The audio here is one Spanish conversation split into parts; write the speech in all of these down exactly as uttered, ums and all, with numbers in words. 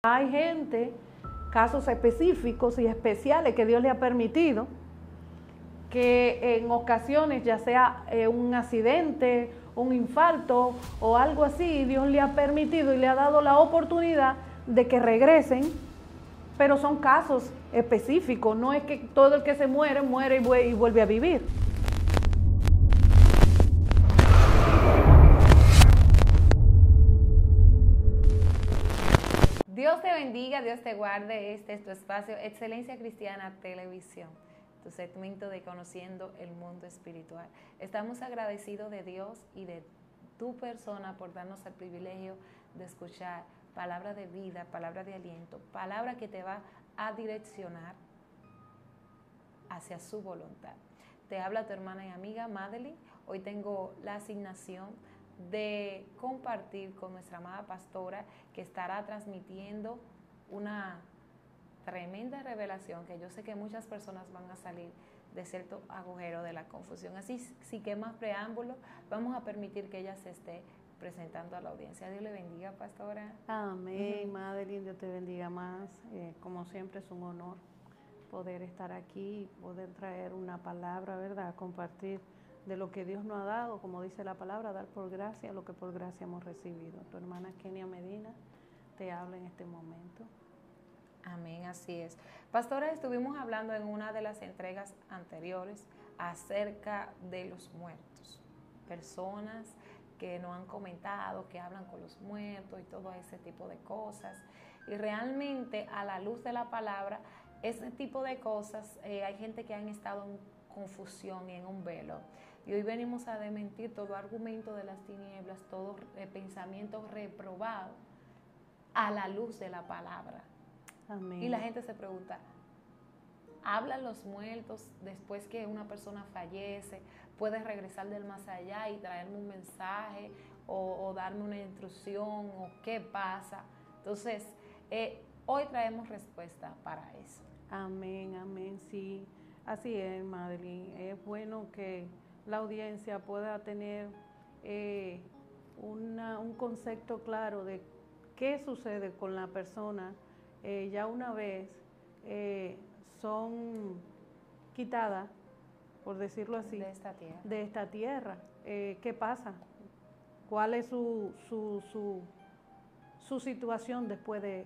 Hay gente, casos específicos y especiales que Dios le ha permitido, que en ocasiones, ya sea eh, un accidente, un infarto o algo así, Dios le ha permitido y le ha dado la oportunidad de que regresen, pero son casos específicos, no es que todo el que se muere, muere y vuelve a vivir. Dios te bendiga, Dios te guarde. Este es tu espacio Excelencia Cristiana Televisión, tu segmento de Conociendo el Mundo Espiritual. Estamos agradecidos de Dios y de tu persona por darnos el privilegio de escuchar palabra de vida, palabra de aliento, palabra que te va a direccionar hacia su voluntad. Te habla tu hermana y amiga Madeline. Hoy tengo la asignación de compartir con nuestra amada pastora, que estará transmitiendo una tremenda revelación que yo sé que muchas personas van a salir de cierto agujero de la confusión. Así, sin que más preámbulo, vamos a permitir que ella se esté presentando a la audiencia. Dios le bendiga, pastora. Amén, uh-huh. Madeline, Dios te bendiga más. Eh, como siempre es un honor poder estar aquí, poder traer una palabra, ¿verdad? Compartir de lo que Dios nos ha dado, como dice la palabra, dar por gracia lo que por gracia hemos recibido. Tu hermana Kenia Medina te habla en este momento. Amén, así es. Pastora, estuvimos hablando en una de las entregas anteriores acerca de los muertos. Personas que nos han comentado, que hablan con los muertos y todo ese tipo de cosas. Y realmente, a la luz de la palabra, ese tipo de cosas, eh, hay gente que han estado en confusión y en un velo. Y hoy venimos a desmentir todo argumento de las tinieblas, todo eh, pensamiento reprobado a la luz de la palabra. Amén. Y la gente se pregunta, ¿hablan los muertos después que una persona fallece? ¿Puede regresar del más allá y traerme un mensaje o, o darme una instrucción? ¿O qué pasa? Entonces, eh, hoy traemos respuesta para eso. Amén, amén, sí. Así es, Madeline. Es bueno que la audiencia pueda tener eh, una, un concepto claro de qué sucede con la persona eh, ya una vez eh, son quitadas, por decirlo así, de esta tierra. De esta tierra. Eh, ¿Qué pasa? ¿Cuál es su, su, su, su situación después de,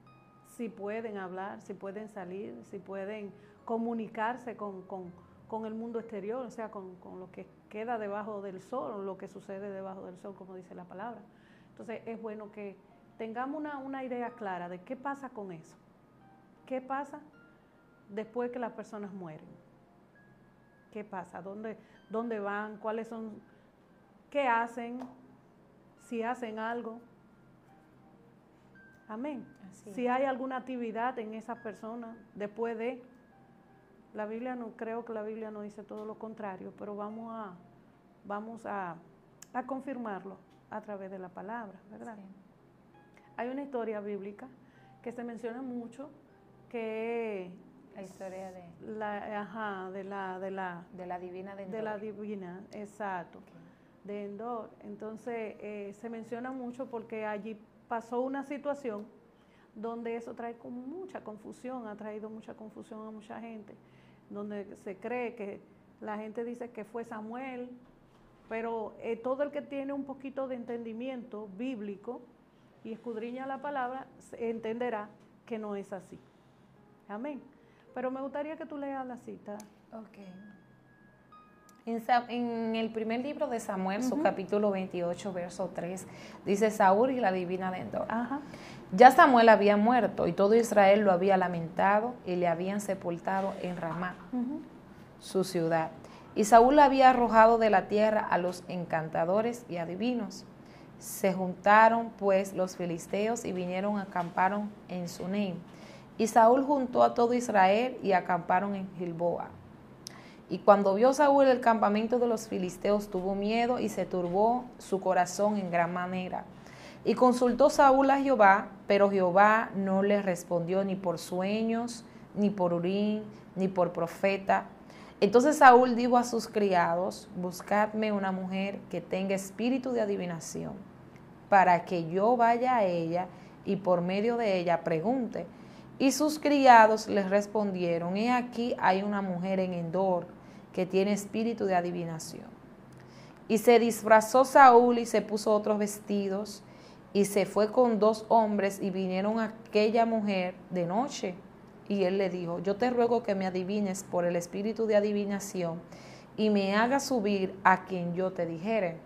si pueden hablar, si pueden salir, si pueden comunicarse con, con, con el mundo exterior, o sea, con, con lo que queda debajo del sol, lo que sucede debajo del sol, como dice la palabra? Entonces es bueno que tengamos una, una idea clara de qué pasa con eso. ¿Qué pasa después que las personas mueren? ¿Qué pasa? ¿Dónde, dónde van? ¿Cuáles son? ¿Qué hacen? Si hacen algo. Amén. Así si es. Hay alguna actividad en esas personas después de... La Biblia no, creo que la Biblia no dice todo lo contrario, pero vamos a, vamos a, a confirmarlo a través de la palabra, ¿verdad? Sí. Hay una historia bíblica que se menciona mucho, que la historia de la, ajá, de la de la de la divina de Endor. De la divina, exacto, okay. De Endor. Entonces eh, se menciona mucho porque allí pasó una situación donde eso trae como mucha confusión, ha traído mucha confusión a mucha gente, donde se cree que la gente dice que fue Samuel, pero eh, todo el que tiene un poquito de entendimiento bíblico y escudriña la palabra, entenderá que no es así. Amén. Pero me gustaría que tú leas la cita. Ok. En, en el primer libro de Samuel, uh-huh. Su capítulo veintiocho, verso tres, dice Saúl y la divina de Endor. Ajá. Ya Samuel había muerto y todo Israel lo había lamentado y le habían sepultado en Ramá, uh-huh. su ciudad. Y Saúl había arrojado de la tierra a los encantadores y adivinos. Se juntaron pues los filisteos y vinieron, acamparon en Sunem. Y Saúl juntó a todo Israel y acamparon en Gilboa. Y cuando vio Saúl el campamento de los filisteos, tuvo miedo y se turbó su corazón en gran manera. Y consultó Saúl a Jehová, pero Jehová no le respondió ni por sueños, ni por Urim, ni por profeta. Entonces Saúl dijo a sus criados, buscadme una mujer que tenga espíritu de adivinación, para que yo vaya a ella y por medio de ella pregunte. Y sus criados les respondieron, he aquí hay una mujer en Endor que tiene espíritu de adivinación. Y se disfrazó Saúl y se puso otros vestidos y se fue con dos hombres y vinieron a aquella mujer de noche. Y él le dijo, yo te ruego que me adivines por el espíritu de adivinación y me hagas subir a quien yo te dijere.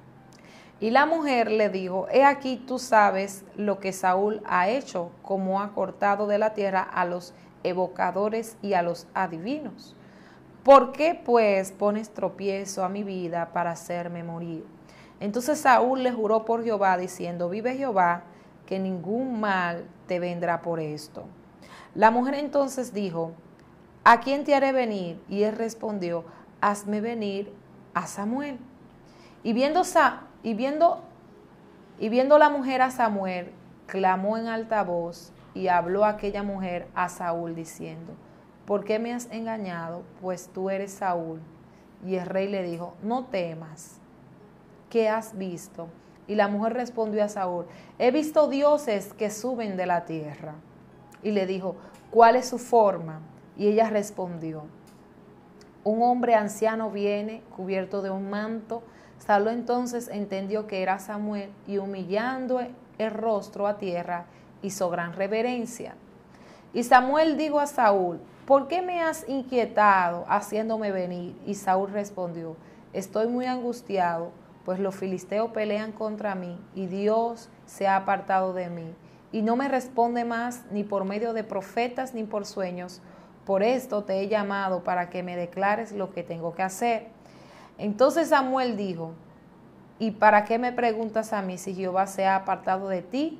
Y la mujer le dijo, he aquí tú sabes lo que Saúl ha hecho, como ha cortado de la tierra a los evocadores y a los adivinos. ¿Por qué pues pones tropiezo a mi vida para hacerme morir? Entonces Saúl le juró por Jehová, diciendo, vive Jehová, que ningún mal te vendrá por esto. La mujer entonces dijo, ¿a quién te haré venir? Y él respondió, hazme venir a Samuel. Y viendo, y viendo, y viendo la mujer a Samuel, clamó en alta voz, y habló aquella mujer a Saúl, diciendo, ¿por qué me has engañado? Pues tú eres Saúl. Y el rey le dijo, no temas. ¿Qué has visto? Y la mujer respondió a Saúl, he visto dioses que suben de la tierra. Y le dijo, ¿cuál es su forma? Y ella respondió, un hombre anciano viene cubierto de un manto. Saúl entonces entendió que era Samuel y humillando el rostro a tierra hizo gran reverencia. Y Samuel dijo a Saúl, ¿por qué me has inquietado haciéndome venir? Y Saúl respondió, estoy muy angustiado, pues los filisteos pelean contra mí y Dios se ha apartado de mí. Y no me responde más ni por medio de profetas ni por sueños. Por esto te he llamado para que me declares lo que tengo que hacer. Entonces Samuel dijo, ¿y para qué me preguntas a mí si Jehová se ha apartado de ti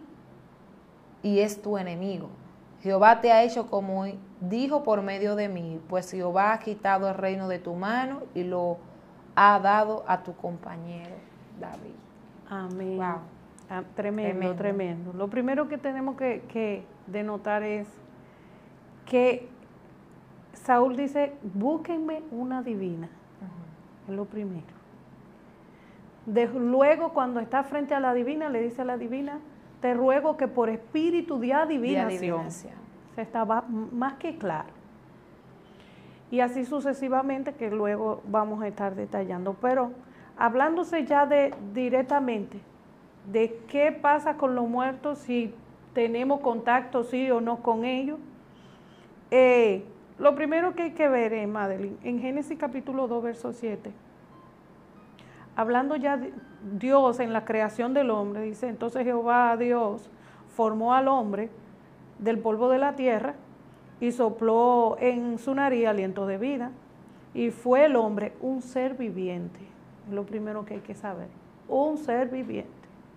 y es tu enemigo? Jehová te ha hecho como dijo por medio de mí, pues Jehová ha quitado el reino de tu mano y lo ha dado a tu compañero David. Amén. Wow. Ah, tremendo, tremendo, tremendo. Lo primero que tenemos que, que denotar es que Saúl dice, búsquenme una divina. Uh-huh. Es lo primero. De, luego, cuando está frente a la divina, le dice a la divina, te ruego que por espíritu de adivinación, de adivinación. Se estaba más que claro. Y así sucesivamente, que luego vamos a estar detallando. Pero hablándose ya de directamente, de qué pasa con los muertos, si tenemos contacto sí o no con ellos. Eh, lo primero que hay que ver, eh, Madeline, en Génesis capítulo dos, verso siete, hablando ya de Dios en la creación del hombre, dice, entonces Jehová Dios formó al hombre del polvo de la tierra y sopló en su nariz aliento de vida, y fue el hombre un ser viviente. Es lo primero que hay que saber, un ser viviente.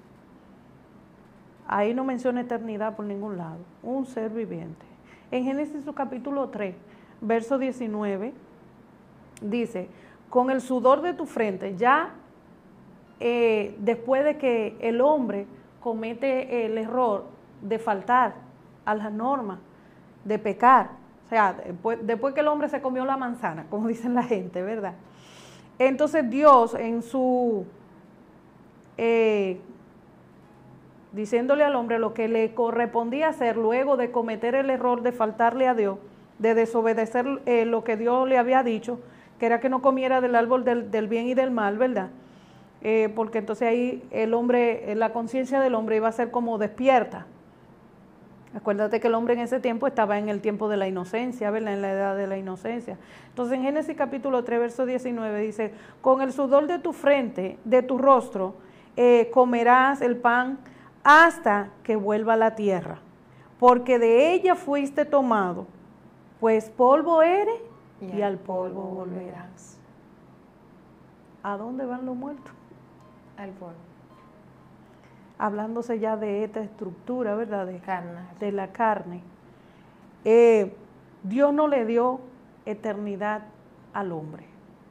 Ahí no menciona eternidad por ningún lado, un ser viviente. En Génesis capítulo tres, verso diecinueve, dice, con el sudor de tu frente, ya eh, después de que el hombre comete el error de faltar a las normas, de pecar, o sea, después, después que el hombre se comió la manzana, como dicen la gente, ¿verdad? Entonces Dios en su... Eh, diciéndole al hombre lo que le correspondía hacer luego de cometer el error de faltarle a Dios, de desobedecer eh, lo que Dios le había dicho, que era que no comiera del árbol del, del bien y del mal, ¿verdad? Eh, porque entonces ahí el hombre, la conciencia del hombre iba a ser como despierta. Acuérdate que el hombre en ese tiempo estaba en el tiempo de la inocencia, ¿verdad? En la edad de la inocencia. Entonces en Génesis capítulo tres, verso diecinueve dice, con el sudor de tu frente, de tu rostro, eh, comerás el pan hasta que vuelva a la tierra, porque de ella fuiste tomado, pues polvo eres y, y al polvo volverás. ¿A dónde van los muertos? Al polvo. Hablándose ya de esta estructura, ¿verdad? De, carne. de la carne. Eh, Dios no le dio eternidad al hombre.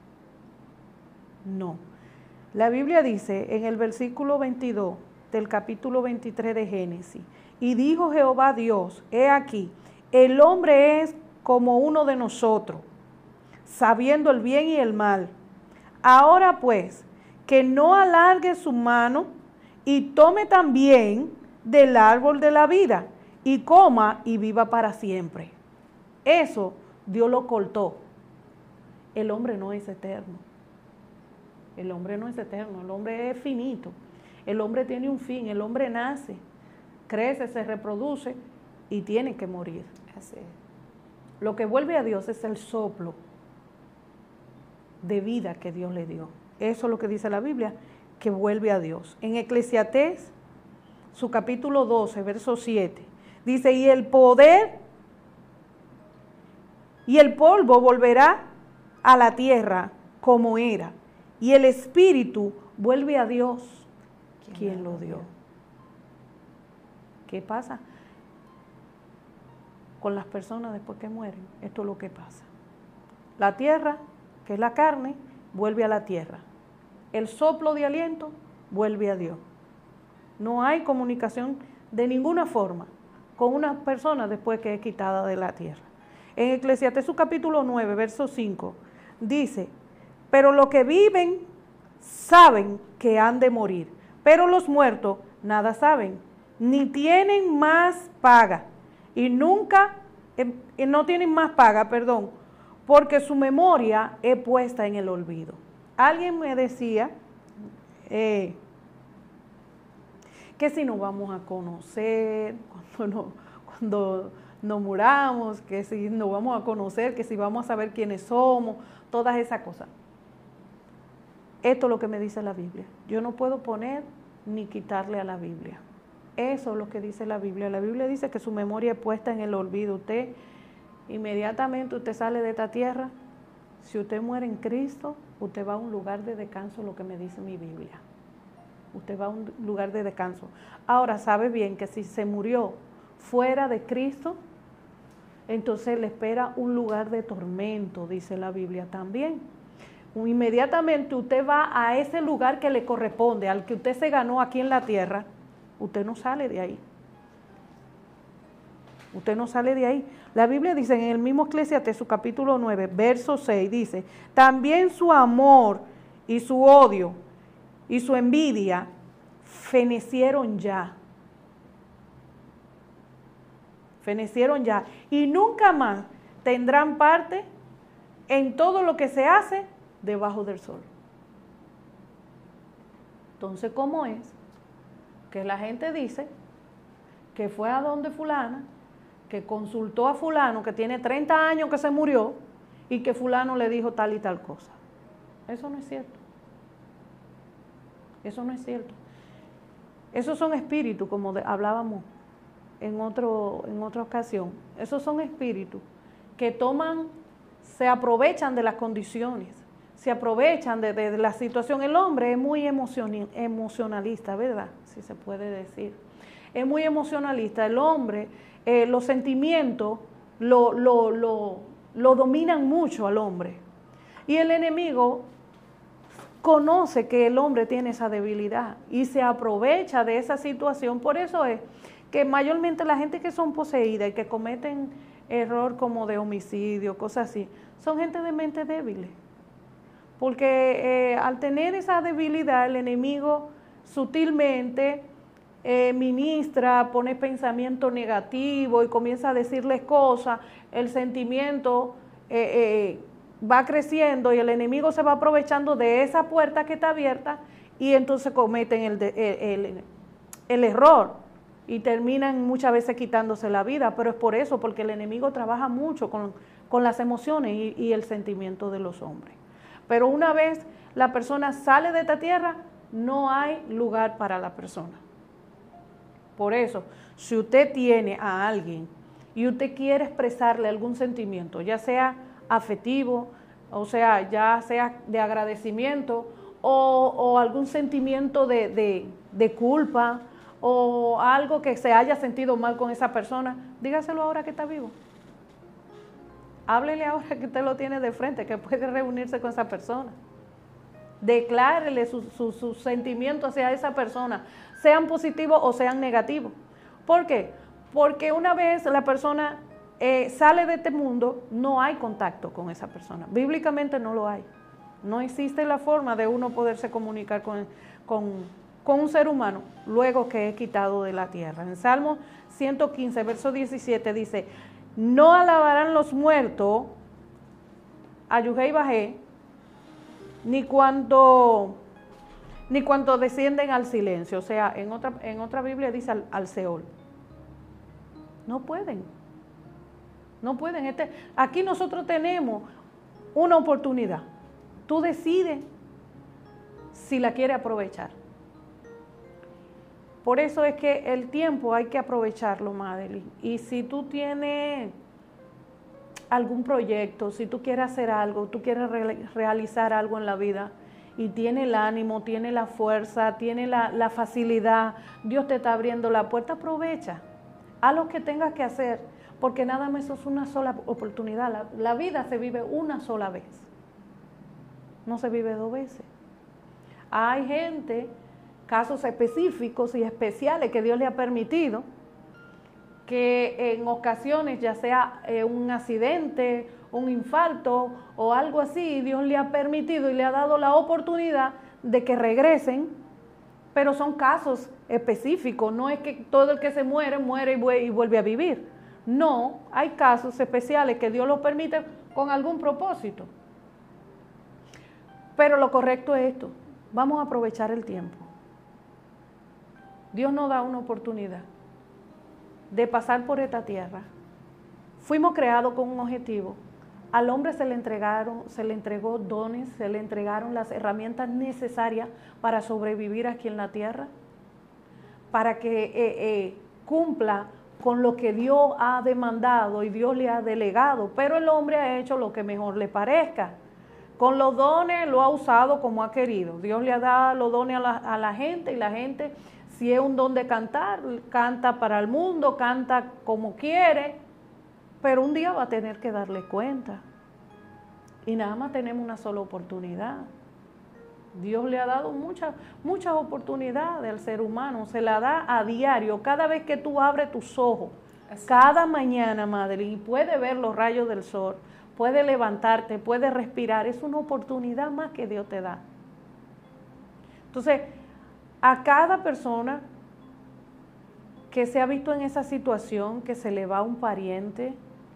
No. La Biblia dice en el versículo veintidós, del capítulo veintitrés de Génesis, y dijo Jehová Dios, he aquí, el hombre es como uno de nosotros, sabiendo el bien y el mal. Ahora pues, que no alargue su mano y tome también del árbol de la vida y coma y viva para siempre. Eso Dios lo cortó. El hombre no es eterno. El hombre no es eterno, el hombre es finito. El hombre tiene un fin, el hombre nace, crece, se reproduce y tiene que morir. Así es. Lo que vuelve a Dios es el soplo de vida que Dios le dio. Eso es lo que dice la Biblia, que vuelve a Dios. En Eclesiastés, su capítulo doce, verso siete, dice, y el poder y el polvo volverá a la tierra como era, y el espíritu vuelve a Dios, quien lo dio. ¿Qué pasa con las personas después que mueren? Esto es lo que pasa. La tierra, que es la carne, vuelve a la tierra. El soplo de aliento vuelve a Dios. No hay comunicación de ninguna forma con una persona después que es quitada de la tierra. En Eclesiastés su capítulo nueve, verso cinco, dice, pero los que viven saben que han de morir, pero los muertos nada saben, ni tienen más paga, y nunca, eh, no tienen más paga, perdón, porque su memoria es puesta en el olvido. Alguien me decía eh, que si nos vamos a conocer cuando, no, cuando nos muramos, que si nos vamos a conocer, que si vamos a saber quiénes somos, todas esas cosas. Esto es lo que me dice la Biblia. Yo no puedo poner ni quitarle a la Biblia. Eso es lo que dice la Biblia. La Biblia dice que su memoria es puesta en el olvido. Usted, inmediatamente usted sale de esta tierra, si usted muere en Cristo, usted va a un lugar de descanso, lo que me dice mi Biblia. Usted va a un lugar de descanso. Ahora, sabe bien que si se murió fuera de Cristo, entonces le espera un lugar de tormento, dice la Biblia también. Inmediatamente usted va a ese lugar que le corresponde, al que usted se ganó aquí en la tierra, usted no sale de ahí. Usted no sale de ahí. La Biblia dice en el mismo Eclesiastés, su capítulo nueve, verso seis, dice, también su amor y su odio y su envidia fenecieron ya. Fenecieron ya. Y nunca más tendrán parte en todo lo que se hace debajo del sol. Entonces, ¿cómo es que la gente dice que fue a donde fulana, que consultó a fulano que tiene treinta años que se murió y que fulano le dijo tal y tal cosa? Eso no es cierto. Eso no es cierto. Esos son espíritus, como de, hablábamos en, otro, en otra ocasión. Esos son espíritus que toman, se aprovechan de las condiciones, se aprovechan de, de, de la situación. El hombre es muy emocionalista, ¿verdad? Si se puede decir. Es muy emocionalista. El hombre, eh, los sentimientos lo, lo, lo, lo dominan mucho al hombre. Y el enemigo conoce que el hombre tiene esa debilidad y se aprovecha de esa situación. Por eso es que mayormente la gente que son poseídas y que cometen error como de homicidio, cosas así, son gente de mente débil. Porque eh, al tener esa debilidad, el enemigo sutilmente eh, ministra, pone pensamiento negativo y comienza a decirles cosas, el sentimiento eh, eh, va creciendo y el enemigo se va aprovechando de esa puerta que está abierta y entonces cometen el, de, el, el, el error y terminan muchas veces quitándose la vida, pero es por eso, porque el enemigo trabaja mucho con, con las emociones y, y el sentimiento de los hombres. Pero una vez la persona sale de esta tierra, no hay lugar para la persona. Por eso, si usted tiene a alguien y usted quiere expresarle algún sentimiento, ya sea afectivo, o sea, ya sea de agradecimiento o, o algún sentimiento de, de, de culpa o algo que se haya sentido mal con esa persona, dígaselo ahora que está vivo. Háblele ahora que usted lo tiene de frente, que puede reunirse con esa persona. Declárele sus su, su sentimientos hacia esa persona, sean positivos o sean negativos. ¿Por qué? Porque una vez la persona eh, sale de este mundo, no hay contacto con esa persona. Bíblicamente no lo hay. No existe la forma de uno poderse comunicar con, con, con un ser humano luego que es quitado de la tierra. En Salmo ciento quince, verso diecisiete dice, no alabarán los muertos a Yahvé y Bajé, ni cuando, ni cuando descienden al silencio. O sea, en otra, en otra Biblia dice al, al Seol. No pueden. No pueden. Este, aquí nosotros tenemos una oportunidad. Tú decides si la quieres aprovechar. Por eso es que el tiempo hay que aprovecharlo, Madeline. Y si tú tienes algún proyecto, si tú quieres hacer algo, tú quieres re realizar algo en la vida y tienes el ánimo, tienes la fuerza, tienes la, la facilidad, Dios te está abriendo la puerta, aprovecha. Haz lo que tengas que hacer, porque nada más eso es una sola oportunidad. La, la vida se vive una sola vez, no se vive dos veces. Hay gente, casos específicos y especiales que Dios le ha permitido, que en ocasiones, ya sea eh, un accidente, un infarto o algo así, Dios le ha permitido y le ha dado la oportunidad de que regresen, pero son casos específicos, no es que todo el que se muere, muere y vuelve a vivir. No, hay casos especiales que Dios los permite con algún propósito. Pero lo correcto es esto, vamos a aprovechar el tiempo. Dios nos da una oportunidad de pasar por esta tierra. Fuimos creados con un objetivo. Al hombre se le entregaron, se le entregó dones, se le entregaron las herramientas necesarias para sobrevivir aquí en la tierra, para que eh, eh, cumpla con lo que Dios ha demandado y Dios le ha delegado, pero el hombre ha hecho lo que mejor le parezca. Con los dones lo ha usado como ha querido. Dios le ha dado los dones a la, a la gente y la gente, si es un don de cantar, canta para el mundo, canta como quiere, pero un día va a tener que darle cuenta. Y nada más tenemos una sola oportunidad. Dios le ha dado muchas, muchas oportunidades al ser humano, se la da a diario, cada vez que tú abres tus ojos, así cada es. Mañana, madre, y puedes ver los rayos del sol, puedes levantarte, puedes respirar, es una oportunidad más que Dios te da. Entonces, a cada persona que se ha visto en esa situación, que se le va un pariente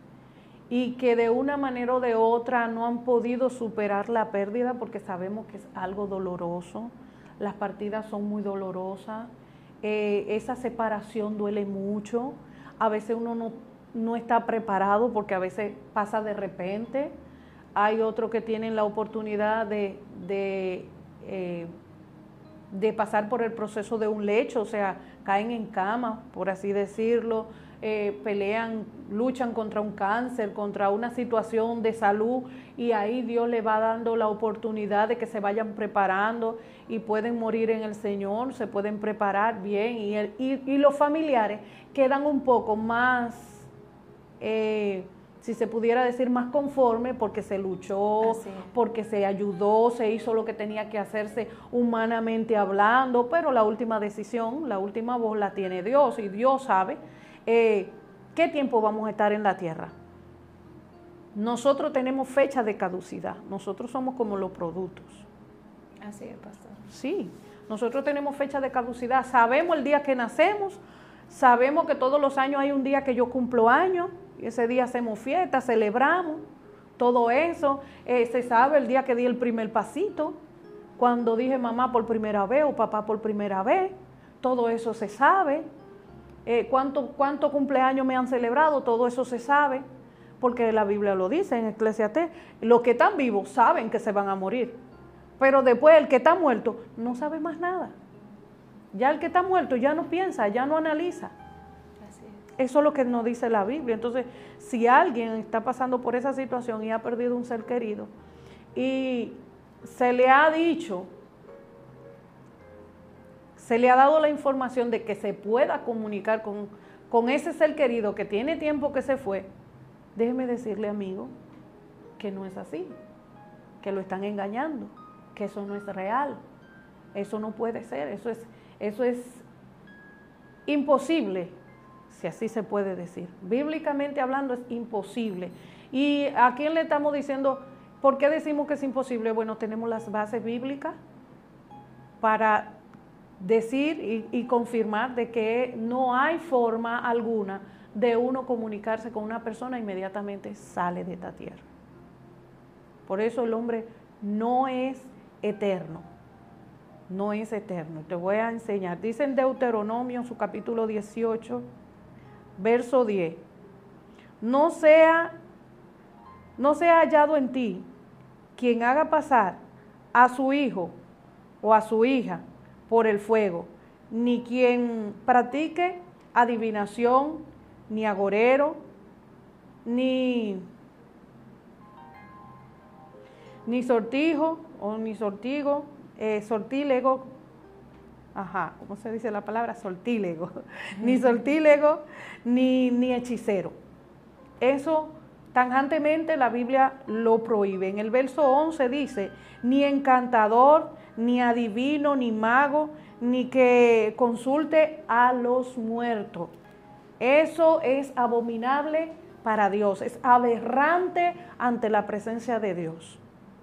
y que de una manera o de otra no han podido superar la pérdida, porque sabemos que es algo doloroso, las partidas son muy dolorosas, eh, esa separación duele mucho, a veces uno no, no está preparado porque a veces pasa de repente, hay otros que tienen la oportunidad de... de eh, de pasar por el proceso de un lecho, o sea, caen en cama, por así decirlo, eh, pelean, luchan contra un cáncer, contra una situación de salud, y ahí Dios le va dando la oportunidad de que se vayan preparando y pueden morir en el Señor, se pueden preparar bien, y, el, y, y los familiares quedan un poco más... Eh, si se pudiera decir más conforme, porque se luchó, porque se ayudó, se hizo lo que tenía que hacerse humanamente hablando, pero la última decisión, la última voz la tiene Dios, y Dios sabe eh, qué tiempo vamos a estar en la tierra. Nosotros tenemos fecha de caducidad, nosotros somos como los productos. Así es, pastor. Sí, nosotros tenemos fecha de caducidad, sabemos el día que nacemos, sabemos que todos los años hay un día que yo cumplo años, y ese día hacemos fiesta, celebramos, todo eso, eh, se sabe el día que di el primer pasito, cuando dije mamá por primera vez o papá por primera vez, todo eso se sabe, eh, cuánto, cuánto cumpleaños me han celebrado, todo eso se sabe, porque la Biblia lo dice en Eclesiastés, los que están vivos saben que se van a morir, pero después el que está muerto no sabe más nada, ya el que está muerto ya no piensa, ya no analiza. Eso es lo que nos dice la Biblia. Entonces, si alguien está pasando por esa situación y ha perdido un ser querido y se le ha dicho, se le ha dado la información de que se pueda comunicar con, con ese ser querido que tiene tiempo que se fue, déjeme decirle, amigo, que no es así, que lo están engañando, que eso no es real, eso no puede ser, eso es, eso es imposible. Si así se puede decir. Bíblicamente hablando es imposible. ¿Y a quién le estamos diciendo, por qué decimos que es imposible? Bueno, tenemos las bases bíblicas para decir y, y confirmar de que no hay forma alguna de uno comunicarse con una persona, inmediatamente sale de esta tierra. Por eso el hombre no es eterno, no es eterno. Te voy a enseñar. Dice en Deuteronomio, su capítulo dieciocho, verso diez, no sea, no sea hallado en ti quien haga pasar a su hijo o a su hija por el fuego, ni quien practique adivinación, ni agorero, ni, ni sortijo, o ni sortigo, eh, sortílego, ajá, ¿cómo se dice la palabra? Sortílego, ni sortílego, ni, ni hechicero. Eso tajantemente la Biblia lo prohíbe. En el verso once dice, ni encantador, ni adivino, ni mago, ni que consulte a los muertos. Eso es abominable para Dios, es aberrante ante la presencia de Dios.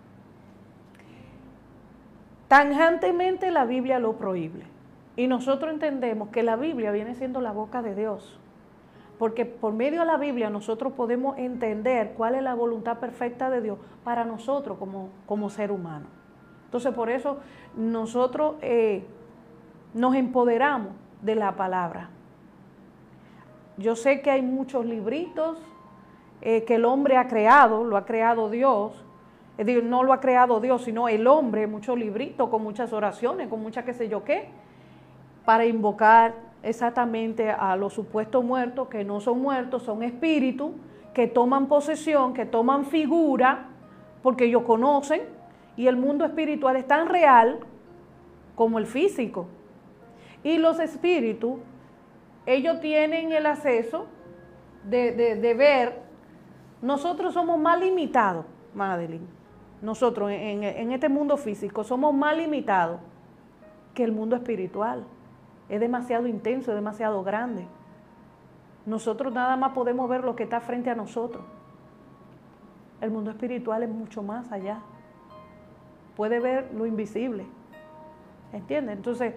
Tajantemente la Biblia lo prohíbe. Y nosotros entendemos que la Biblia viene siendo la boca de Dios. Porque por medio de la Biblia nosotros podemos entender cuál es la voluntad perfecta de Dios para nosotros como, como ser humano. Entonces por eso nosotros eh, nos empoderamos de la palabra. Yo sé que hay muchos libritos eh, que el hombre ha creado, lo ha creado Dios, es decir, no lo ha creado Dios, sino el hombre, muchos libritos con muchas oraciones, con muchas qué sé yo qué, para invocar exactamente a los supuestos muertos, que no son muertos, son espíritus, que toman posesión, que toman figura, porque ellos conocen, y el mundo espiritual es tan real como el físico. Y los espíritus, ellos tienen el acceso de, de, de ver. Nosotros somos más limitados, Madeline, nosotros en, en este mundo físico somos más limitados que el mundo espiritual. Es demasiado intenso, es demasiado grande. Nosotros nada más podemos ver lo que está frente a nosotros. El mundo espiritual es mucho más allá. Puede ver lo invisible. ¿Entiendes? Entonces,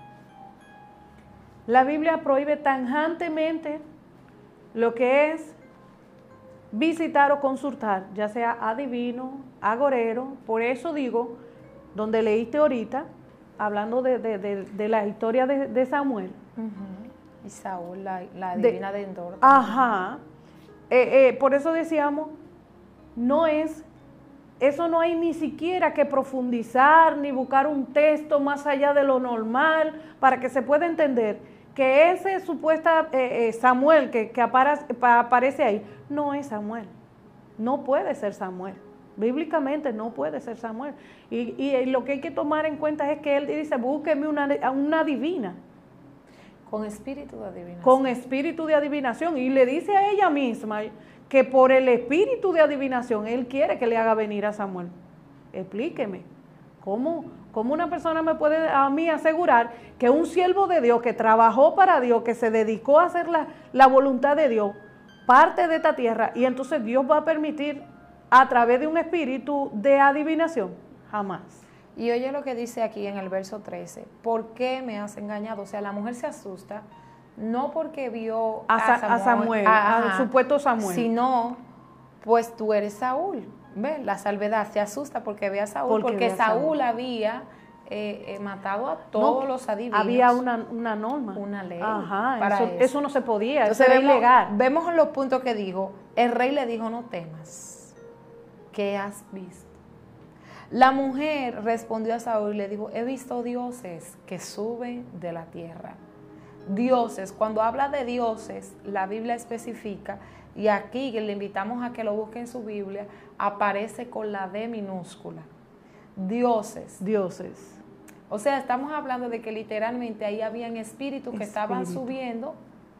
la Biblia prohíbe tajantemente lo que es visitar o consultar, ya sea adivino, agorero. Por eso digo, donde leíste ahorita, hablando de, de, de, de la historia de, de Samuel. Uh-huh. Y Saúl, la, la divina de, de Endor. Ajá. Eh, eh, por eso decíamos, no es, eso no hay ni siquiera que profundizar, ni buscar un texto más allá de lo normal, para que se pueda entender que ese supuesta eh, eh, Samuel que, que aparece, aparece ahí, no es Samuel. No puede ser Samuel. Bíblicamente no puede ser Samuel. Y, y lo que hay que tomar en cuenta es que él dice, búsqueme una, una divina. Con espíritu de adivinación. Con espíritu de adivinación. Y le dice a ella misma que por el espíritu de adivinación él quiere que le haga venir a Samuel. Explíqueme, ¿cómo, cómo una persona me puede a mí asegurar que un siervo de Dios que trabajó para Dios, que se dedicó a hacer la, la voluntad de Dios, parte de esta tierra, y entonces Dios va a permitir a través de un espíritu de adivinación? Jamás. Y oye lo que dice aquí en el verso trece, ¿por qué me has engañado? O sea, la mujer se asusta, no porque vio a, a Samuel, a Samuel a, al supuesto Samuel, sino, pues tú eres Saúl. ¿Ve? La salvedad se asusta porque ve a Saúl, porque, porque Saúl, Saúl había eh, eh, matado a todos no, los adivinos. Había una, una norma, una ley. Ajá, para eso, eso. eso no se podía, Entonces, eso era vemos, ilegal. Vemos en los puntos que dijo, el rey le dijo, no temas, ¿qué has visto? La mujer respondió a Saúl y le dijo, he visto dioses que suben de la tierra. Dioses, cuando habla de dioses, la Biblia especifica, y aquí le invitamos a que lo busque en su Biblia, aparece con la D minúscula. Dioses. Dioses. O sea, estamos hablando de que literalmente ahí habían espíritus que Espíritu. estaban subiendo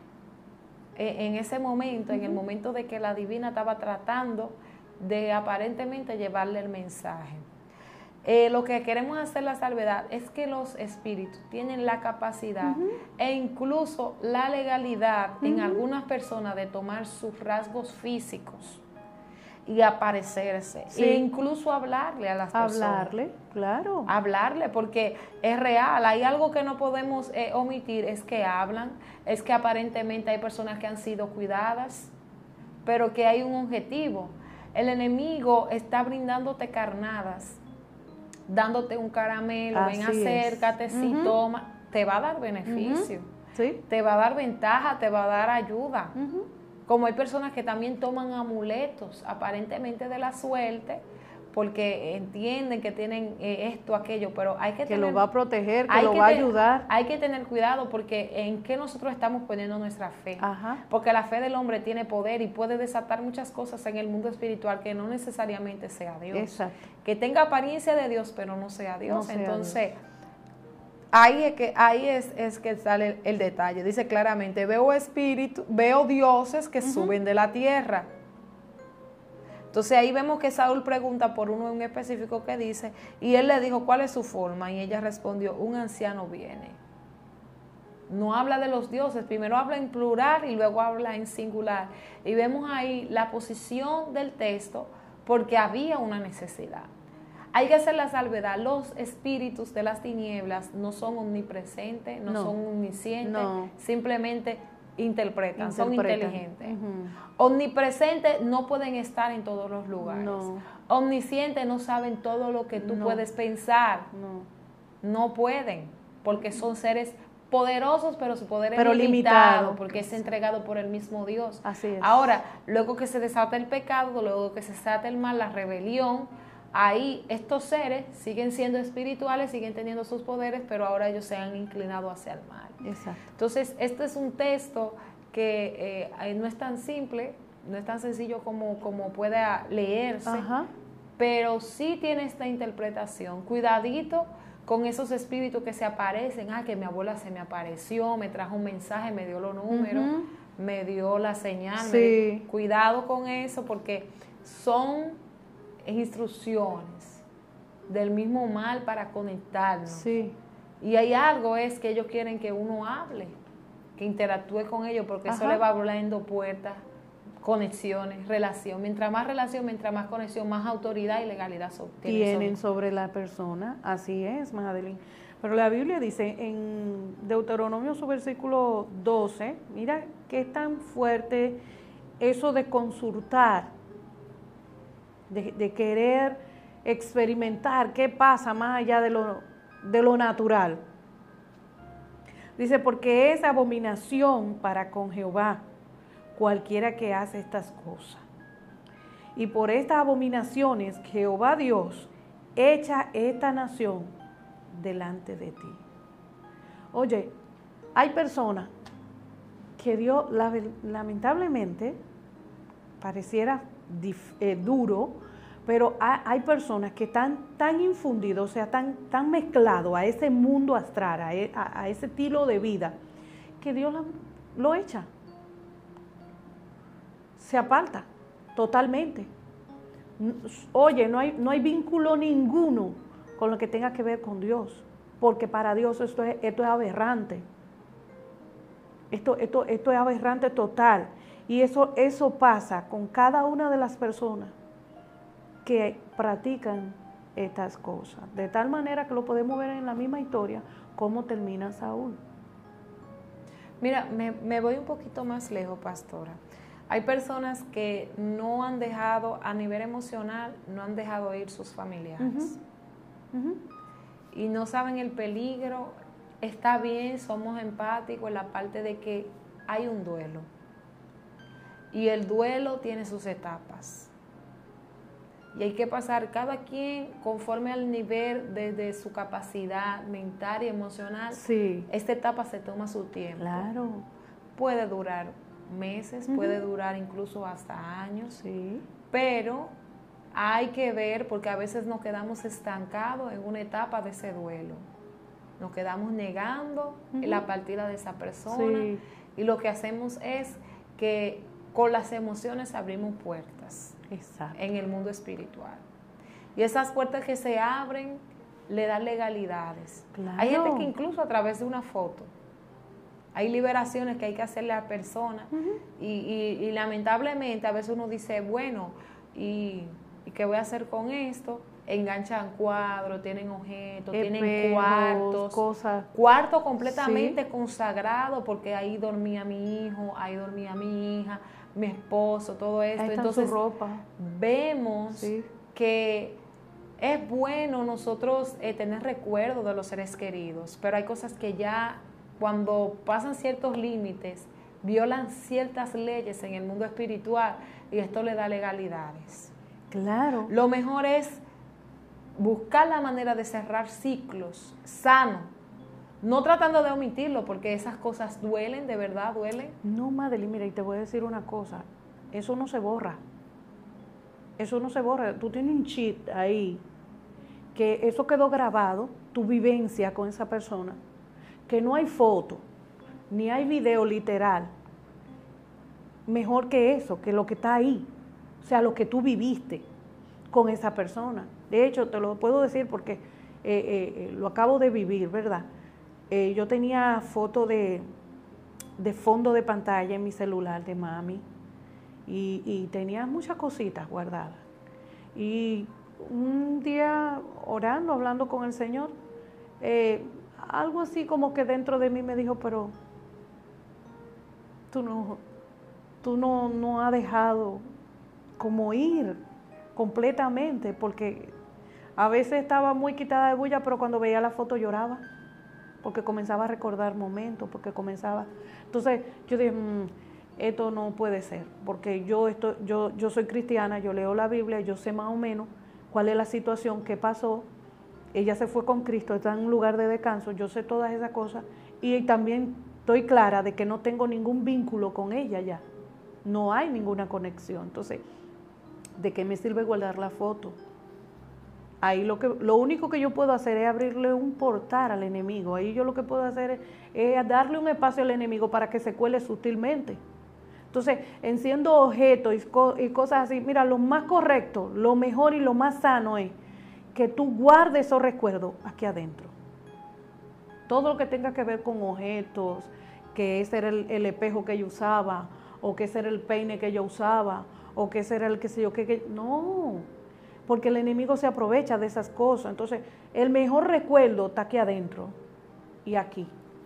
eh, en ese momento, uh-huh. en el momento de que la divina estaba tratando de aparentemente llevarle el mensaje. Eh, lo que queremos hacer la salvedad es que los espíritus tienen la capacidad uh-huh. e incluso la legalidad uh-huh. en algunas personas de tomar sus rasgos físicos. y aparecerse, Sí. e incluso hablarle a las personas. Hablarle, claro. Hablarle, porque es real, hay algo que no podemos eh, omitir, es que hablan, es que aparentemente hay personas que han sido cuidadas, pero que hay un objetivo. El enemigo está brindándote carnadas, dándote un caramelo, Así ven, acércate, es. sí, Ujú. toma, te va a dar beneficio, Ujú. Sí. te va a dar ventaja, te va a dar ayuda. Ujú. Como hay personas que también toman amuletos aparentemente de la suerte porque entienden que tienen eh, esto, aquello, pero hay que, Que tener, lo va a proteger, que hay lo que va a te- ayudar. Hay que tener cuidado porque en qué nosotros estamos poniendo nuestra fe. Ajá. Porque la fe del hombre tiene poder y puede desatar muchas cosas en el mundo espiritual que no necesariamente sea Dios. Exacto. Que tenga apariencia de Dios, pero no sea Dios. No sea Entonces, ahí es que ahí es, es que sale el, el detalle. Dice claramente, veo espíritu, veo dioses que Ujú. suben de la tierra. Entonces ahí vemos que Saúl pregunta por uno en específico que dice, y él le dijo, ¿cuál es su forma? Y ella respondió, un anciano viene. No habla de los dioses, primero habla en plural y luego habla en singular. Y vemos ahí la posición del texto porque había una necesidad. Hay que hacer la salvedad, los espíritus de las tinieblas no son omnipresentes, no, No. son omniscientes, No. simplemente interpretan, son Interpretan. inteligentes. Ujú. Omnipresentes no pueden estar en todos los lugares. No. Omniscientes no saben todo lo que tú No. puedes pensar. No. No pueden, porque son seres poderosos, pero su poder Pero es limitado, limitado. porque es entregado por el mismo Dios. Así es. Ahora, luego que se desata el pecado, luego que se desata el mal, la rebelión, ahí estos seres siguen siendo espirituales, siguen teniendo sus poderes, pero ahora ellos se han inclinado hacia el mal. Exacto. Entonces, este es un texto que eh, no es tan simple, no es tan sencillo como, como pueda leerse, Ajá. pero sí tiene esta interpretación. Cuidadito con esos espíritus que se aparecen. Ah, que mi abuela se me apareció, me trajo un mensaje, me dio los números, Ujú. me dio la señal. Sí. me di- Cuidado con eso porque son instrucciones del mismo mal para conectarnos. Sí. Y hay algo es que ellos quieren que uno hable, que interactúe con ellos, porque eso Ajá. le va abriendo puertas, conexiones, relación. Mientras más relación, mientras más conexión, más autoridad y legalidad so- Tienen sobre- sobre la persona. Así es, Madeline. Pero la Biblia dice en Deuteronomio, su versículo doce, mira qué tan fuerte eso de consultar, de, de querer experimentar qué pasa más allá de lo, de lo natural. Dice, porque es abominación para con Jehová cualquiera que hace estas cosas. Y por estas abominaciones Jehová Dios echa esta nación delante de ti. Oye, hay personas que Dios, la- lamentablemente, pareciera dif- eh, duro, pero hay, hay personas que están tan infundidos, o sea, tan, tan mezclados a ese mundo astral, a, e- a- a ese estilo de vida, que Dios la- lo echa. Se aparta totalmente. N- Oye, no hay, no hay vínculo ninguno con lo que tenga que ver con Dios, porque para Dios esto es, esto es aberrante. Esto, esto, esto es aberrante total. Y eso, eso pasa con cada una de las personas que practican estas cosas. De tal manera que lo podemos ver en la misma historia, cómo termina Saúl. Mira, me, me voy un poquito más lejos, pastora. Hay personas que no han dejado, a nivel emocional, no han dejado ir sus familiares. Ujú, ujú. Y no saben el peligro. Está bien, somos empáticos en la parte de que hay un duelo. Y el duelo tiene sus etapas. Y hay que pasar cada quien conforme al nivel de, de su capacidad mental y emocional. Sí, Esta etapa se toma su tiempo. claro. Puede durar meses, Ujú. puede durar incluso hasta años. Sí, Pero hay que ver, porque a veces nos quedamos estancados en una etapa de ese duelo. Nos quedamos negando Ujú. la partida de esa persona. Sí. Y lo que hacemos es que con las emociones abrimos puertas exacto. en el mundo espiritual. Y esas puertas que se abren le dan legalidades. Claro. Hay gente que incluso a través de una foto, hay liberaciones que hay que hacerle a la persona. Ujú. y, y, y lamentablemente a veces uno dice, bueno, ¿y, ¿y qué voy a hacer con esto? Enganchan cuadros, tienen objetos, Espejos, tienen cuartos, cosas. cuarto completamente Sí. consagrado, porque ahí dormía mi hijo, ahí dormía mi hija, mi esposo, todo esto. Ahí está Entonces su ropa. vemos Sí. que es bueno nosotros eh, tener recuerdo de los seres queridos, pero hay cosas que ya cuando pasan ciertos límites, violan ciertas leyes en el mundo espiritual y esto le da legalidades. Claro. Lo mejor es buscar la manera de cerrar ciclos sano, no tratando de omitirlo, porque esas cosas duelen, de verdad duelen. No, Madeline, mira, y te voy a decir una cosa, eso no se borra, eso no se borra, tú tienes un chip ahí, que eso quedó grabado, tu vivencia con esa persona, que no hay foto, ni hay video literal, mejor que eso, que lo que está ahí, o sea, lo que tú viviste con esa persona. De hecho, te lo puedo decir porque eh, eh, lo acabo de vivir, ¿verdad? Eh, yo tenía foto de, de fondo de pantalla en mi celular de mami y, y tenía muchas cositas guardadas. Y un día orando, hablando con el Señor, eh, algo así como que dentro de mí me dijo, pero tú no, tú no, no has dejado como ir completamente, porque a veces estaba muy quitada de bulla, pero cuando veía la foto lloraba, porque comenzaba a recordar momentos, porque comenzaba... Entonces yo dije, mmm, esto no puede ser, porque yo, esto, yo, yo soy cristiana, yo leo la Biblia, yo sé más o menos cuál es la situación, qué pasó, ella se fue con Cristo, está en un lugar de descanso, yo sé todas esas cosas, y también estoy clara de que no tengo ningún vínculo con ella ya, no hay ninguna conexión. Entonces, ¿de qué me sirve guardar la foto? Ahí lo que lo único que yo puedo hacer es abrirle un portal al enemigo. Ahí yo lo que puedo hacer es, es darle un espacio al enemigo para que se cuele sutilmente. Entonces, enciendo objetos y, co y cosas así. Mira, lo más correcto, lo mejor y lo más sano es que tú guardes esos recuerdos aquí adentro. Todo lo que tenga que ver con objetos, que ese era el, el espejo que ella usaba, o que ese era el peine que ella usaba, o que ese era el qué sé yo, que, que no, porque el enemigo se aprovecha de esas cosas. Entonces, el mejor recuerdo está aquí adentro y aquí.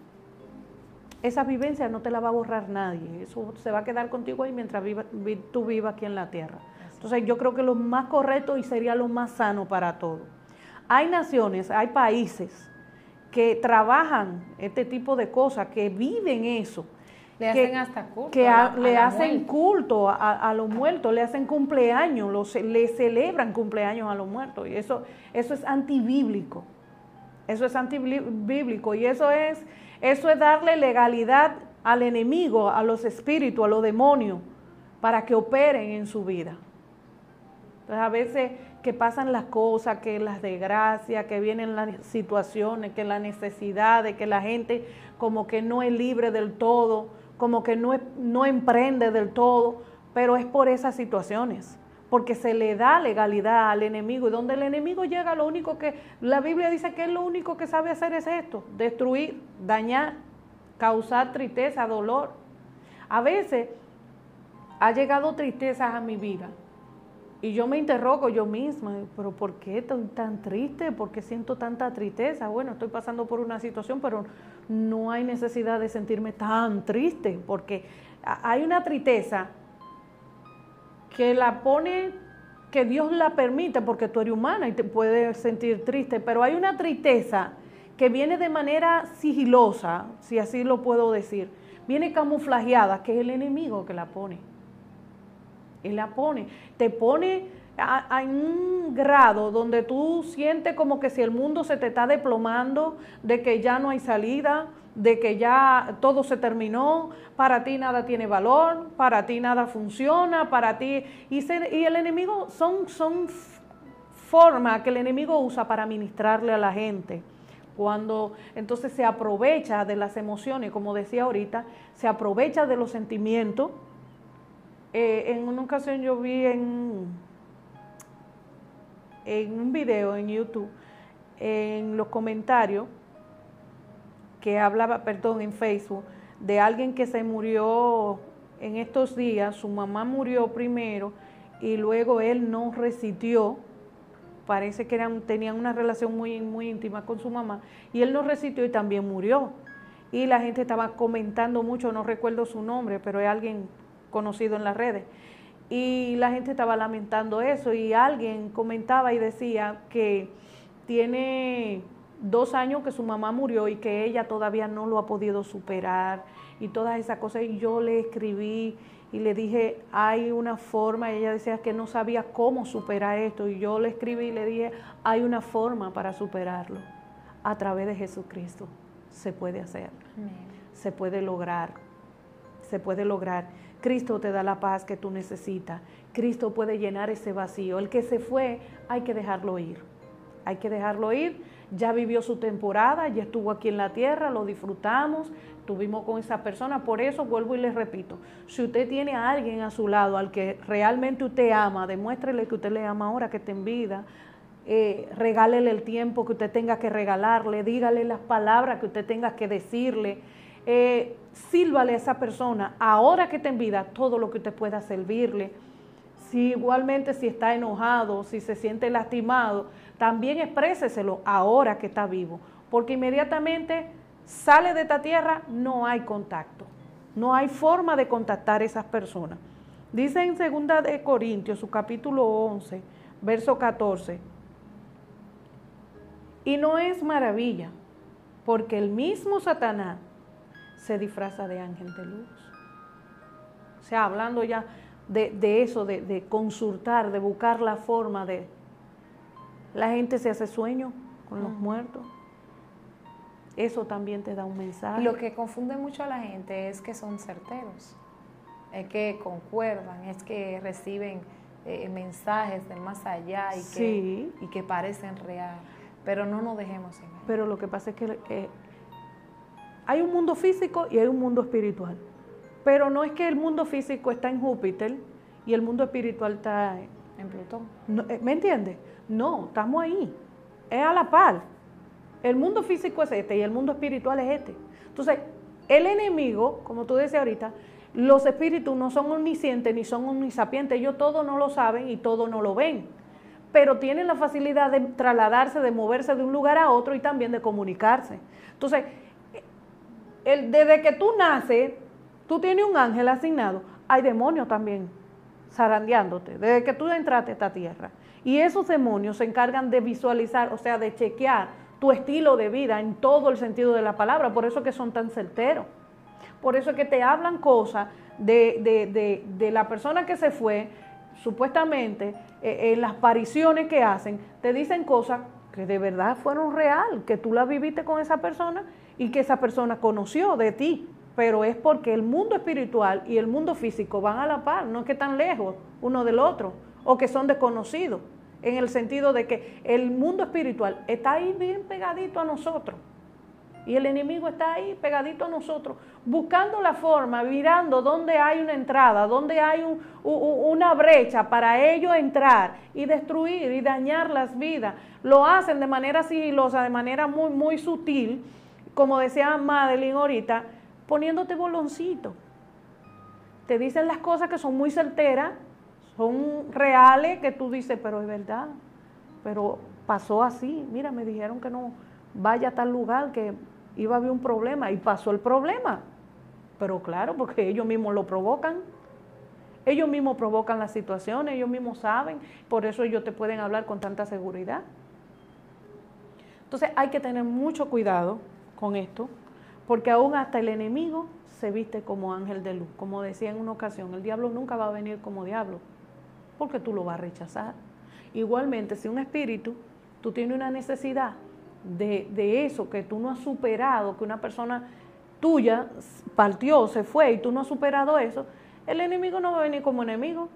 Esa vivencia no te la va a borrar nadie, eso se va a quedar contigo ahí mientras viva, tú vivas aquí en la tierra. Entonces, yo creo que lo más correcto y sería lo más sano para todos. Hay naciones, hay países que trabajan este tipo de cosas, que viven eso. Le que, hacen hasta culto. Que a, a, a le hacen muerte. culto a, a los muertos, le hacen cumpleaños, los, le celebran cumpleaños a los muertos. Y eso, eso es antibíblico. Eso es antibíblico. Y eso es, eso es darle legalidad al enemigo, a los espíritus, a los demonios, para que operen en su vida. Entonces, a veces que pasan las cosas, que las desgracias, que vienen las situaciones, que la necesidad de que la gente como que no es libre del todo, como que no, es, no emprende del todo, pero es por esas situaciones, porque se le da legalidad al enemigo, y donde el enemigo llega, lo único que, la Biblia dice que él lo único que sabe hacer es esto, destruir, dañar, causar tristeza, dolor. A veces ha llegado tristezas a mi vida, y yo me interrogo yo misma, pero ¿por qué estoy tan triste? ¿Por qué siento tanta tristeza? Bueno, estoy pasando por una situación, pero no hay necesidad de sentirme tan triste, porque hay una tristeza que la pone, que Dios la permite, porque tú eres humana y te puedes sentir triste, pero hay una tristeza que viene de manera sigilosa, si así lo puedo decir, viene camuflajeada, que es el enemigo que la pone. Él la pone, te pone a, a un grado donde tú sientes como que si el mundo se te está desplomando, de que ya no hay salida, de que ya todo se terminó, para ti nada tiene valor, para ti nada funciona, para ti, y, se, y el enemigo son, son formas que el enemigo usa para ministrarle a la gente. Cuando entonces se aprovecha de las emociones, como decía ahorita, se aprovecha de los sentimientos. Eh, en una ocasión yo vi en, en un video en YouTube, en los comentarios, que hablaba, perdón, en Facebook, de alguien que se murió en estos días, su mamá murió primero, y luego él no resistió. Parece que eran, tenían una relación muy, muy íntima con su mamá, y él no resistió y también murió. Y la gente estaba comentando mucho, no recuerdo su nombre, pero es alguien conocido en las redes, y la gente estaba lamentando eso, y alguien comentaba y decía que tiene dos años que su mamá murió y que ella todavía no lo ha podido superar y todas esas cosas. Y yo le escribí y le dije, hay una forma, y ella decía que no sabía cómo superar esto, y yo le escribí y le dije, hay una forma para superarlo, a través de Jesucristo se puede hacer. Amén. Se puede lograr, se puede lograr. Cristo te da la paz que tú necesitas, Cristo puede llenar ese vacío. El que se fue, hay que dejarlo ir, hay que dejarlo ir. Ya vivió su temporada, ya estuvo aquí en la tierra, lo disfrutamos, estuvimos con esa persona. Por eso vuelvo y les repito, si usted tiene a alguien a su lado al que realmente usted ama, demuéstrele que usted le ama ahora que está en vida, eh, regálele el tiempo que usted tenga que regalarle, dígale las palabras que usted tenga que decirle, eh, sírvale a esa persona ahora que está en vida todo lo que usted pueda servirle. Si igualmente si está enojado, si se siente lastimado, también expréseselo ahora que está vivo, porque inmediatamente sale de esta tierra, no hay contacto, no hay forma de contactar a esas personas. Dice en segunda de Corintios, su capítulo once, verso catorce, y no es maravilla, porque el mismo Satanás se disfraza de ángel de luz. O sea, hablando ya de, de eso, de, de consultar, de buscar la forma de... La gente se hace sueño con los muertos. Eso también te da un mensaje. Y lo que confunde mucho a la gente es que son certeros, es que concuerdan, es que reciben eh, mensajes del más allá y, sí. que, y que parecen real, pero no nos dejemos engañar. Pero lo que pasa es que eh, hay un mundo físico y hay un mundo espiritual, pero no es que el mundo físico está en Júpiter y el mundo espiritual está en, en Plutón. No, ¿me entiendes? No, estamos ahí, es a la par. El mundo físico es este y el mundo espiritual es este. Entonces, el enemigo, como tú decías ahorita, los espíritus no son omniscientes ni son omnisapientes, ellos todo no lo saben y todo no lo ven, pero tienen la facilidad de trasladarse, de moverse de un lugar a otro y también de comunicarse. Entonces, el, desde que tú naces, tú tienes un ángel asignado, hay demonios también zarandeándote, desde que tú entraste a esta tierra. Y esos demonios se encargan de visualizar, o sea, de chequear tu estilo de vida en todo el sentido de la palabra. Por eso es que son tan certeros. Por eso es que te hablan cosas de, de, de, de la persona que se fue, supuestamente, eh, en las apariciones que hacen, te dicen cosas que de verdad fueron real, que tú las viviste con esa persona y que esa persona conoció de ti. Pero es porque el mundo espiritual y el mundo físico van a la par, no es que están lejos uno del otro, o que son desconocidos, en el sentido de que el mundo espiritual está ahí bien pegadito a nosotros, y el enemigo está ahí pegadito a nosotros, buscando la forma, mirando dónde hay una entrada, dónde hay un, un, una brecha para ellos entrar y destruir y dañar las vidas. Lo hacen de manera sigilosa, de manera muy, muy sutil, como decía Madeline ahorita, poniéndote boloncito. Te dicen las cosas que son muy certeras, son reales, que tú dices, pero es verdad, pero pasó así. Mira, me dijeron que no vaya a tal lugar, que iba a haber un problema, y pasó el problema. Pero claro, porque ellos mismos lo provocan, ellos mismos provocan las situaciones, ellos mismos saben, por eso ellos te pueden hablar con tanta seguridad. Entonces hay que tener mucho cuidado con esto, porque aún hasta el enemigo se viste como ángel de luz. Como decía en una ocasión, el diablo nunca va a venir como diablo, porque tú lo vas a rechazar. Igualmente, si un espíritu, tú tienes una necesidad de, de eso que tú no has superado, que una persona tuya partió, se fue y tú no has superado eso, el enemigo no va a venir como enemigo.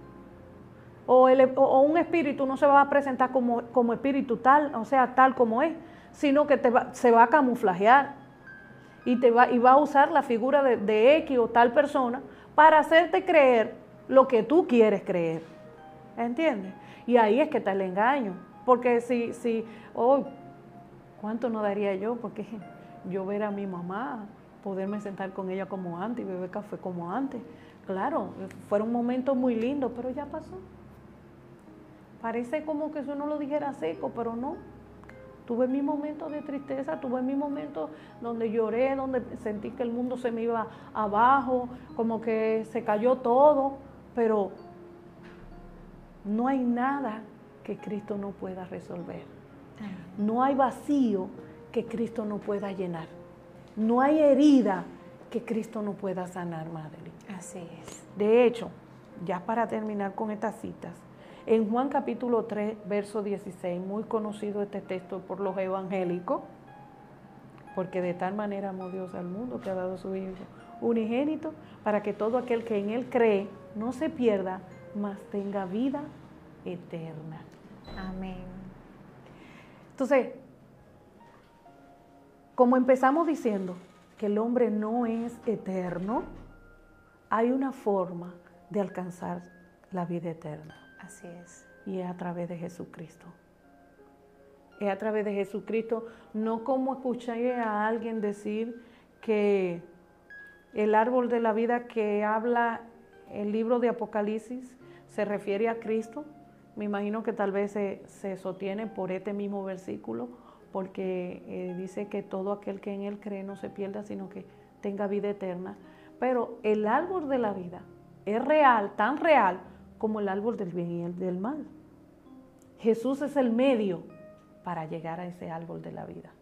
O, el, o, o un espíritu no se va a presentar como, como espíritu tal, o sea, tal como es, sino que te va, se va a camuflajear. Y, te va, y va a usar la figura de, de X o tal persona para hacerte creer lo que tú quieres creer. ¿Entiendes? Y ahí es que está el engaño. Porque si, si oh, ¿cuánto no daría yo? Porque yo ver a mi mamá, poderme sentar con ella como antes y beber café como antes. claro, fueron momentos muy lindos, pero ya pasó. Parece como que si uno lo dijera seco, pero no. Tuve mis momentos de tristeza, tuve mis momentos donde lloré, donde sentí que el mundo se me iba abajo, como que se cayó todo, pero no hay nada que Cristo no pueda resolver. No hay vacío que Cristo no pueda llenar. No hay herida que Cristo no pueda sanar, Madeline. Así es. De hecho, ya para terminar con estas citas, en Juan capítulo tres, verso dieciséis, muy conocido este texto por los evangélicos, porque de tal manera amó Dios al mundo que ha dado su Hijo unigénito, para que todo aquel que en Él cree no se pierda, mas tenga vida eterna. Amén. Entonces, como empezamos diciendo que el hombre no es eterno, hay una forma de alcanzar la vida eterna. Así es. Y es a través de Jesucristo. Es a través de Jesucristo, no como escuché a alguien decir que el árbol de la vida que habla el libro de Apocalipsis se refiere a Cristo. Me imagino que tal vez se, se sostiene por este mismo versículo, porque eh, dice que todo aquel que en Él cree no se pierda, sino que tenga vida eterna. Pero el árbol de la vida es real, tan real como el árbol del bien y el del mal. Jesús es el medio para llegar a ese árbol de la vida.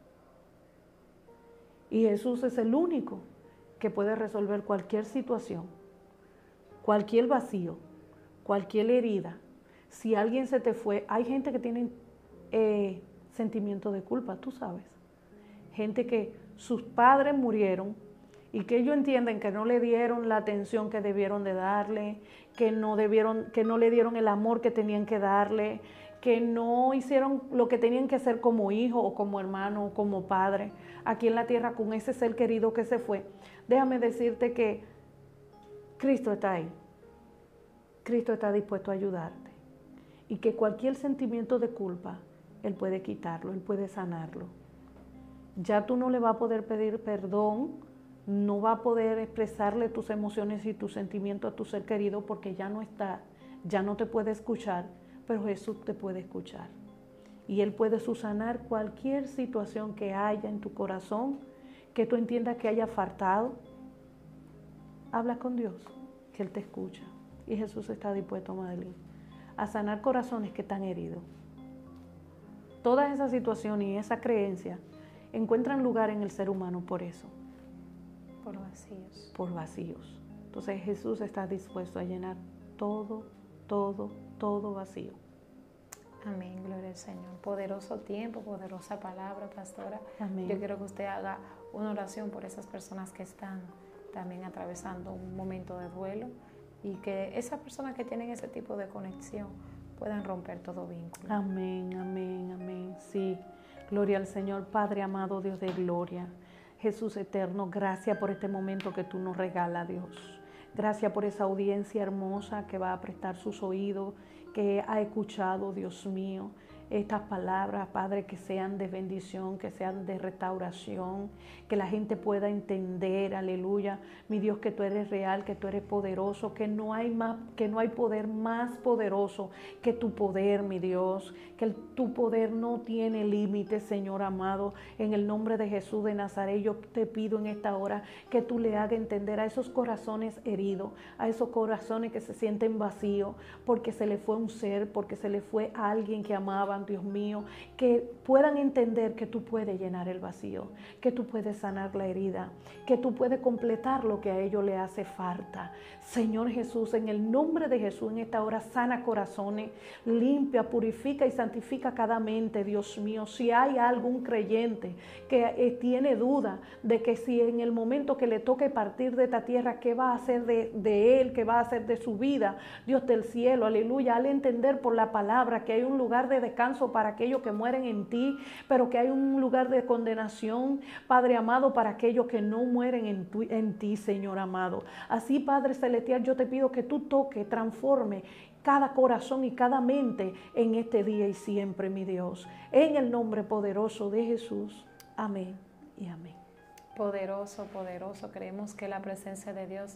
Y Jesús es el único que puede resolver cualquier situación, cualquier vacío, cualquier herida. Si alguien se te fue, hay gente que tiene eh, sentimiento de culpa, tú sabes. Gente que sus padres murieron y que ellos entienden que no le dieron la atención que debieron de darle, que no debieron, que no le dieron el amor que tenían que darle, que no hicieron lo que tenían que hacer como hijo o como hermano o como padre aquí en la tierra con ese ser querido que se fue. Déjame decirte que Cristo está ahí. Cristo está dispuesto a ayudarte. Y que cualquier sentimiento de culpa, Él puede quitarlo, Él puede sanarlo. Ya tú no le vas a poder pedir perdón, no vas a poder expresarle tus emociones y tus sentimientos a tu ser querido porque ya no está, ya no te puede escuchar, pero Jesús te puede escuchar. Y Él puede subsanar cualquier situación que haya en tu corazón, que tú entiendas que haya faltado. Habla con Dios, que Él te escucha. Y Jesús está dispuesto, Madeline, a sanar corazones que están heridos. Todas esas situaciones y esa creencia encuentran lugar en el ser humano por eso. Por vacíos. Por vacíos. Entonces Jesús está dispuesto a llenar todo, todo, todo vacío. Amén, gloria al Señor. Poderoso tiempo, poderosa palabra, pastora. Amén. Yo quiero que usted haga una oración por esas personas que están también atravesando un momento de duelo y que esas personas que tienen ese tipo de conexión puedan romper todo vínculo. Amén, amén, amén. Sí, gloria al Señor. Padre amado, Dios de gloria. Jesús eterno, gracias por este momento que tú nos regalas, Dios. Gracias por esa audiencia hermosa que va a prestar sus oídos, que ha escuchado, Dios mío, estas palabras, Padre, que sean de bendición, que sean de restauración, que la gente pueda entender, aleluya, mi Dios, que tú eres real, que tú eres poderoso, que no hay más, que no hay poder más poderoso que tu poder, mi Dios, que el, tu poder no tiene límites, Señor amado. En el nombre de Jesús de Nazaret, yo te pido en esta hora que tú le hagas entender a esos corazones heridos, a esos corazones que se sienten vacíos, porque se le fue un ser, porque se le fue a alguien que amaban, Dios mío, que puedan entender que tú puedes llenar el vacío, que tú puedes sanar la herida, que tú puedes completar lo que a ellos le hace falta. Señor Jesús, en el nombre de Jesús, en esta hora sana corazones, limpia, purifica y santifica cada mente, Dios mío. Si hay algún creyente que eh, tiene duda de que si en el momento que le toque partir de esta tierra, ¿qué va a hacer de, de él? ¿Qué va a hacer de su vida? Dios del cielo, aleluya, al entender por la palabra que hay un lugar de descanso para aquellos que mueren en ti, pero que hay un lugar de condenación, Padre amado, para aquellos que no mueren en, tu, en ti, Señor amado. Así, Padre celestial, yo te pido que tú toques, transforme cada corazón y cada mente en este día y siempre, mi Dios. En el nombre poderoso de Jesús. Amén y amén. Poderoso, poderoso. Creemos que la presencia de Dios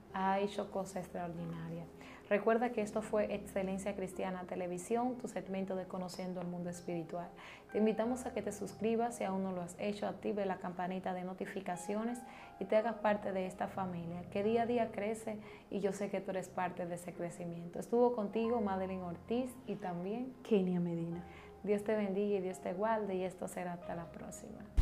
ha hecho cosas extraordinarias. Recuerda que esto fue Excelencia Cristiana Televisión, tu segmento de Conociendo el Mundo Espiritual. Te invitamos a que te suscribas si aún no lo has hecho, active la campanita de notificaciones y te hagas parte de esta familia que día a día crece, y yo sé que tú eres parte de ese crecimiento. Estuvo contigo Madeline Ortiz y también Kenia Medina. Dios te bendiga y Dios te guarde, y esto será hasta la próxima.